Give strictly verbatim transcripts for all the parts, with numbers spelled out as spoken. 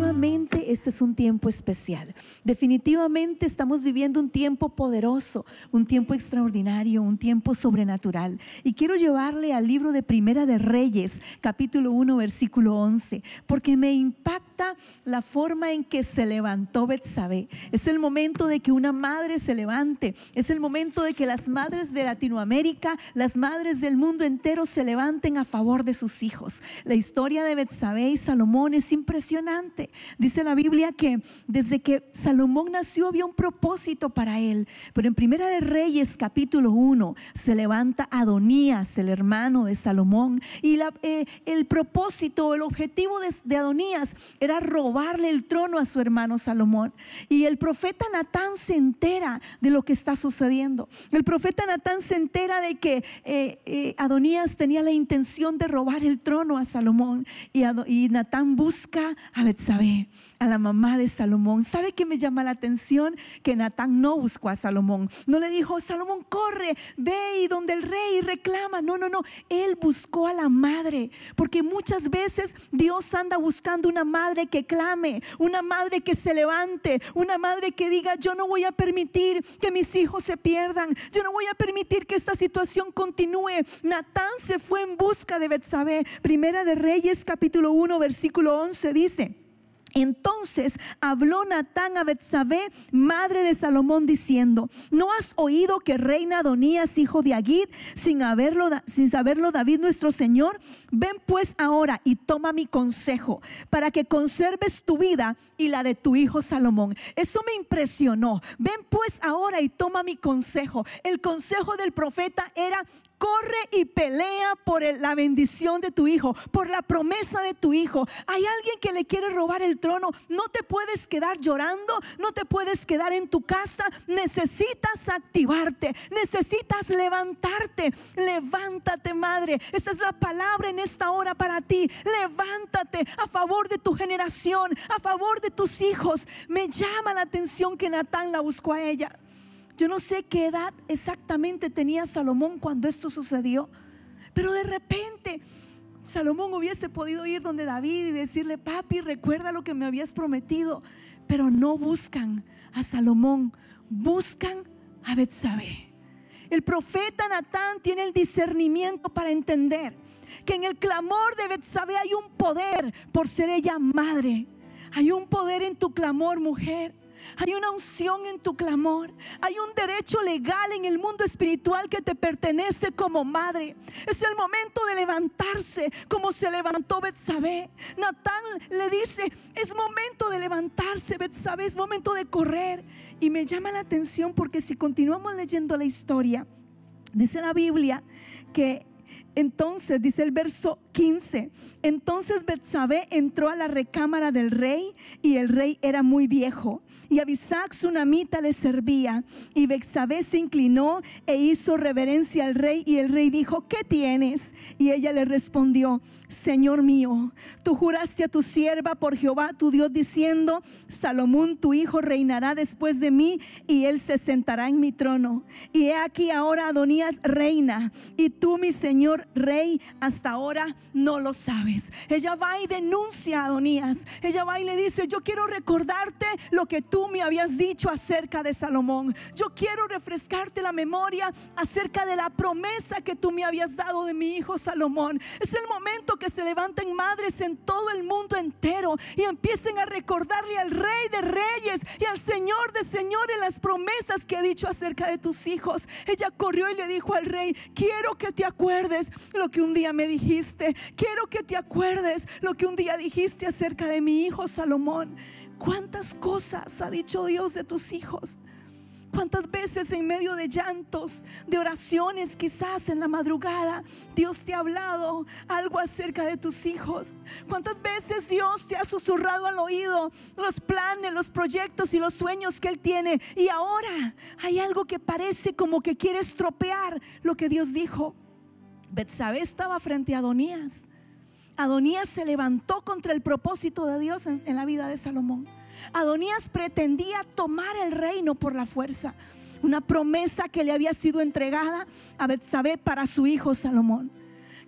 definitivamente este es un tiempo especial. Definitivamente estamos viviendo un tiempo poderoso, un tiempo extraordinario, un tiempo sobrenatural. Y quiero llevarle al libro de Primera de Reyes, capítulo uno, versículo once, porque me impacta la forma en que se levantó Betsabé. Es el momento de que una madre se levante. Es el momento de que las madres de Latinoamérica, las madres del mundo entero se levanten a favor de sus hijos. La historia de Betsabé y Salomón es impresionante. Dice la Biblia que desde que Salomón nació había un propósito para él. Pero en Primera de Reyes capítulo uno se levanta Adonías, el hermano de Salomón, y la, eh, el propósito, el objetivo de, de Adonías era robarle el trono a su hermano Salomón. Y el profeta Natán se entera de lo que está sucediendo. El profeta Natán se entera de que eh, eh, Adonías tenía la intención de robar el trono a Salomón, y, Ad, y Natán busca a Betsabé, a la mamá de Salomón. ¿Sabe qué me llama la atención? Que Natán no buscó a Salomón. No le dijo: Salomón, corre, ve y donde el rey reclama. No, no, no. Él buscó a la madre, porque muchas veces Dios anda buscando una madre que clame, una madre que se levante, una madre que diga: yo no voy a permitir que mis hijos se pierdan, yo no voy a permitir que esta situación continúe. Natán se fue en busca de Betsabé. Primera de Reyes capítulo uno versículo once dice: entonces habló Natán a Betsabé, madre de Salomón, diciendo: ¿no has oído que reina Adonías, hijo de Agit, sin haberlo, sin saberlo David nuestro señor? Ven pues ahora y toma mi consejo, para que conserves tu vida y la de tu hijo Salomón. Eso me impresionó. Ven pues ahora y toma mi consejo. El consejo del profeta era: corre y pelea por el, la bendición de tu hijo, por la promesa de tu hijo. Hay alguien que le quiere robar el trono. No te puedes quedar llorando, no te puedes quedar en tu casa. Necesitas activarte, necesitas levantarte. Levántate, madre. Esa es la palabra en esta hora para ti. Levántate a favor de tu generación, a favor de tus hijos. Me llama la atención que Natán la buscó a ella. Yo no sé qué edad exactamente tenía Salomón cuando esto sucedió, pero de repente Salomón hubiese podido ir donde David y decirle: papi, recuerda lo que me habías prometido. Pero no buscan a Salomón, buscan a Betsabé. El profeta Natán tiene el discernimiento para entender que en el clamor de Betsabé hay un poder por ser ella madre. Hay un poder en tu clamor, mujer. Hay una unción en tu clamor. Hay un derecho legal en el mundo espiritual que te pertenece como madre. Es el momento de levantarse como se levantó Betsabé. Natán le dice: es momento de levantarse, Betsabé, es momento de correr. Y me llama la atención porque si continuamos leyendo la historia, dice la Biblia que entonces, dice el verso quince: entonces Betsabé entró a la recámara del rey, y el rey era muy viejo, y Abisac sunamita le servía. Y Betsabé se inclinó e hizo reverencia al rey, y el rey dijo: ¿qué tienes? Y ella le respondió: Señor mío, tú juraste a tu sierva por Jehová tu Dios, diciendo: Salomón tu hijo reinará después de mí, y él se sentará en mi trono. Y he aquí ahora Adonías reina, y tú, mi señor rey, hasta ahora no lo sabes. Ella va y denuncia a Adonías. Ella va y le dice: yo quiero recordarte lo que tú me habías dicho acerca de Salomón. Yo quiero refrescarte la memoria acerca de la promesa que tú me habías dado de mi hijo Salomón. Es el momento que se levanten madres en todo el mundo entero y empiecen a recordarle al Rey de Reyes y al Señor de Señores las promesas que ha dicho acerca de tus hijos. Ella corrió y le dijo al rey: quiero que te acuerdes lo que un día me dijiste. Quiero que te acuerdes lo que un día dijiste acerca de mi hijo Salomón. ¿Cuántas cosas ha dicho Dios de tus hijos? ¿Cuántas veces en medio de llantos, de oraciones, quizás en la madrugada, Dios te ha hablado algo acerca de tus hijos? ¿Cuántas veces Dios te ha susurrado al oído los planes, los proyectos y los sueños que Él tiene? Y ahora hay algo que parece como que quiere estropear lo que Dios dijo. Betsabé estaba frente a Adonías. Adonías se levantó contra el propósito de Dios en, en la vida de Salomón. Adonías pretendía tomar el reino por la fuerza, una promesa que le había sido entregada a Betsabé para su hijo Salomón.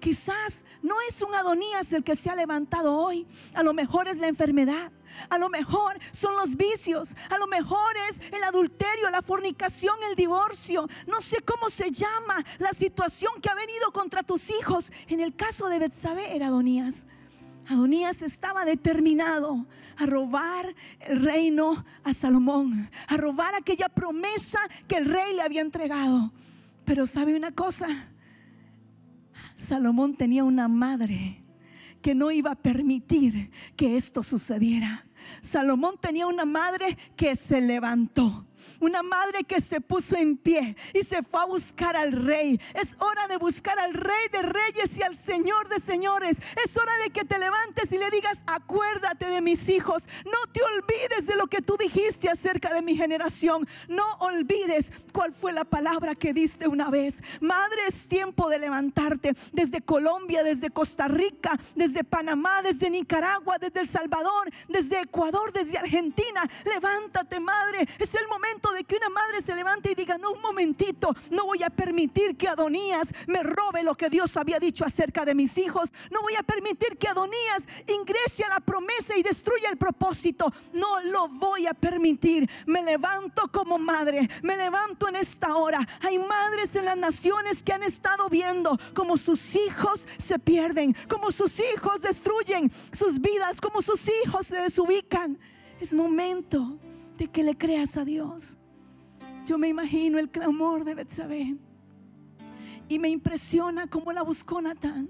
Quizás no es un Adonías el que se ha levantado hoy. A lo mejor es la enfermedad, a lo mejor son los vicios, a lo mejor es el adulterio, la fornicación, el divorcio. No sé cómo se llama la situación que ha venido contra tus hijos. En el caso de Betsabé era Adonías. Adonías estaba determinado a robar el reino a Salomón, a robar aquella promesa que el rey le había entregado. Pero ¿sabe una cosa? Salomón tenía una madre que no iba a permitir que esto sucediera. Salomón tenía una madre que se levantó, una madre que se puso en pie y se fue a buscar al rey. Es hora de buscar al Rey de Reyes y al Señor de Señores. Es hora de que te levantes y le digas: acuérdate de mis hijos. No te olvides de lo que tú dijiste acerca de mi generación. No olvides cuál fue la palabra que diste una vez. Madre, es tiempo de levantarte. Desde Colombia, desde Costa Rica, desde Panamá, desde Nicaragua, desde El Salvador, desde Ecuador, desde Argentina. Levántate, madre. Es el momento de que una madre se levante y diga: no, un momentito, no voy a permitir que Adonías me robe lo que Dios había dicho acerca de mis hijos. No voy a permitir que Adonías ingrese a la promesa y destruya el propósito. No lo voy a permitir. Me levanto como madre, me levanto en esta hora. Hay madres en las naciones que han estado viendo como sus hijos se pierden, como sus hijos destruyen sus vidas, como sus hijos se desubican. Es momento de que le creas a Dios. Yo me imagino el clamor de Betsabé y me impresiona cómo la buscó Natán.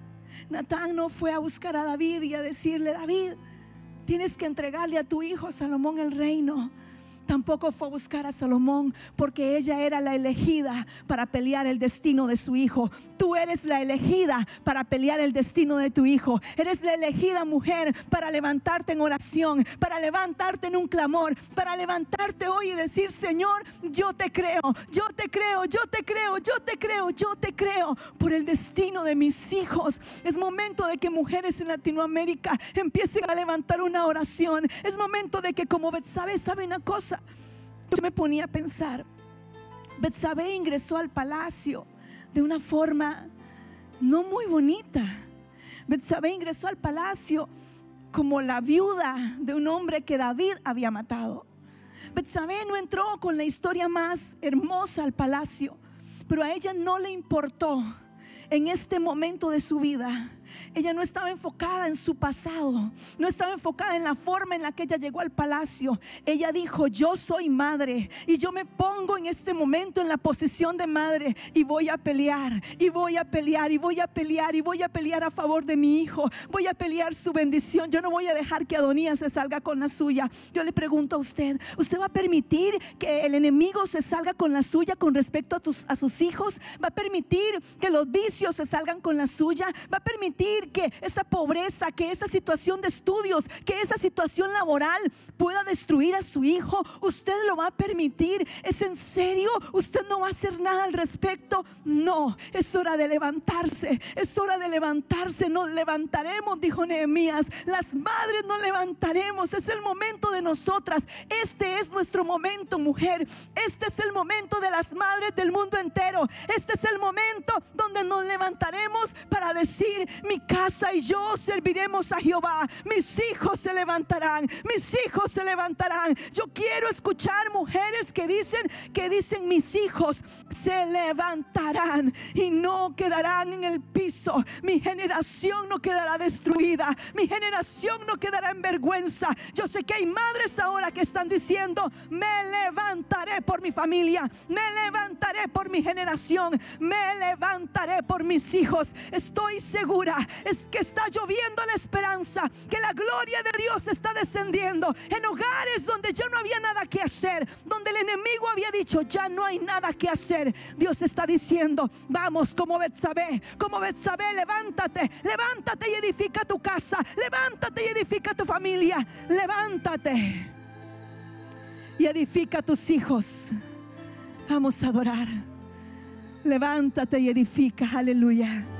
Natán no fue a buscar a David y a decirle: David, tienes que entregarle a tu hijo Salomón el reino. Tampoco fue a buscar a Salomón, porque ella era la elegida para pelear el destino de su hijo. Tú eres la elegida para pelear el destino de tu hijo. Eres la elegida, mujer, para levantarte en oración, para levantarte en un clamor, para levantarte hoy y decir: Señor, yo te creo, yo te creo, yo te creo, yo te creo, yo te creo por el destino de mis hijos. Es momento de que mujeres en Latinoamérica empiecen a levantar una oración. Es momento de que, como Betsabé, ¿sabe una cosa? Yo me ponía a pensar, Betsabé ingresó al palacio de una forma no muy bonita. Betsabé ingresó al palacio como la viuda de un hombre que David había matado. Betsabé no entró con la historia más hermosa al palacio, pero a ella no le importó en este momento de su vida. Ella no estaba enfocada en su pasado, no estaba enfocada en la forma en la que ella llegó al palacio. Ella dijo: yo soy madre y yo me pongo en este momento en la posición de madre y voy a pelear, y voy a pelear, y voy a pelear, y voy a pelear a favor de mi hijo. Voy a pelear su bendición. Yo no voy a dejar que Adonías se salga con la suya. Yo le pregunto a usted: ¿usted va a permitir que el enemigo se salga con la suya con respecto a, tus, a sus hijos? ¿Va a permitir que los vicios se salgan con la suya? ¿Va a permitir que esa pobreza, que esa situación de estudios, que esa situación laboral pueda destruir a su hijo? ¿Usted lo va a permitir? ¿Es en serio? ¿Usted no va a hacer nada al respecto? No, es hora de levantarse, es hora de levantarse. Nos levantaremos, dijo Nehemías. Las madres nos levantaremos. Es el momento de nosotras. Este es nuestro momento, mujer. Este es el momento de las madres del mundo entero. Este es el momento donde nos levantaremos para decir: mi casa y yo serviremos a Jehová. Mis hijos se levantarán, mis hijos se levantarán. Yo quiero escuchar mujeres que dicen, que dicen: mis hijos se levantarán y no quedarán en el piso. Mi generación no quedará destruida, mi generación no quedará en vergüenza. Yo sé que hay madres ahora que están diciendo: me levantaré por mi familia, me levantaré por mi generación, me levantaré por mis hijos. Estoy segura es que está lloviendo la esperanza, que la gloria de Dios está descendiendo en hogares donde ya no había nada que hacer, donde el enemigo había dicho: ya no hay nada que hacer. Dios está diciendo: vamos, como Betsabé, como Betsabé, levántate, levántate y edifica tu casa, levántate y edifica tu familia, levántate y edifica tus hijos. Vamos a adorar. Levántate y edifica, aleluya.